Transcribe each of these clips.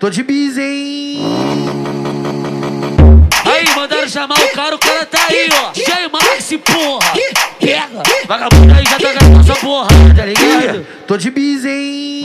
Tô de bis, hein? Aí, mandaram chamar o cara tá aí, ó. DJ Maxi, porra. Pega. Vagabundo aí já tá gastando essa porra, tá ligado? Tô de bis, hein?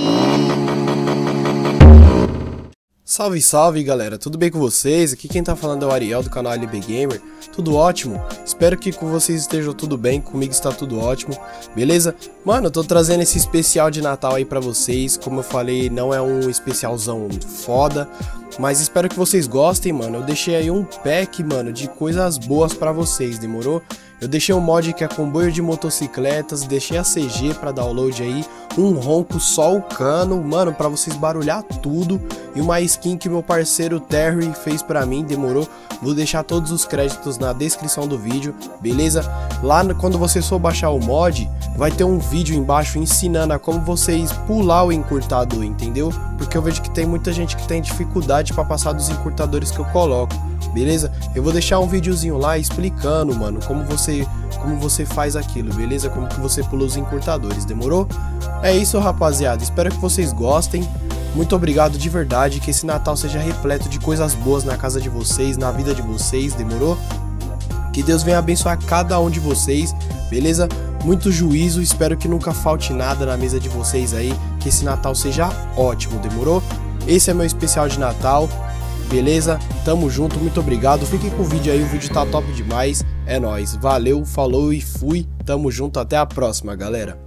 Salve, salve galera, tudo bem com vocês? Aqui quem tá falando é o Ariel do canal LB Gamer. Tudo ótimo? Espero que com vocês estejam tudo bem, comigo está tudo ótimo, beleza? Mano, eu tô trazendo esse especial de Natal aí pra vocês. Como eu falei, não é um especialzão foda, mas espero que vocês gostem, mano. Eu deixei aí um pack, mano, de coisas boas pra vocês, demorou? Eu deixei um mod que é comboio de motocicletas, deixei a CG pra download aí, um ronco só o cano, mano, pra vocês barulhar tudo, e uma skin que meu parceiro Terry fez pra mim, demorou? Vou deixar todos os créditos na descrição do vídeo, beleza? Lá quando você for baixar o mod, vai ter um vídeo embaixo ensinando a como vocês pular o encurtador, entendeu? Porque eu vejo que tem muita gente que tem dificuldade pra passar dos encurtadores que eu coloco. Beleza? Eu vou deixar um videozinho lá explicando, mano, como você faz aquilo, beleza? Como que você pula os encurtadores, demorou? É isso, rapaziada, espero que vocês gostem. Muito obrigado de verdade, que esse Natal seja repleto de coisas boas na casa de vocês, na vida de vocês, demorou? Que Deus venha abençoar cada um de vocês, beleza? Muito juízo, espero que nunca falte nada na mesa de vocês aí, que esse Natal seja ótimo, demorou? Esse é meu especial de Natal. Beleza? Tamo junto, muito obrigado. Fiquem com o vídeo aí, o vídeo tá top demais. É nóis. Valeu, falou e fui. Tamo junto, até a próxima, galera.